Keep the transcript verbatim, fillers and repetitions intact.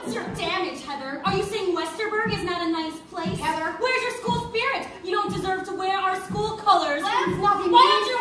What's your damage, Heather? Are you saying Westerberg is not a nice place? Heather. Where's your school spirit? You don't deserve to wear our school colors. That's nothing. Why don't you